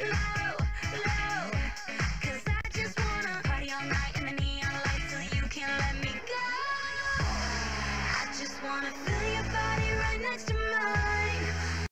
low, low. 'Cause I just wanna party all night in the neon lights till you can't let me go. I just wanna feel your body right next to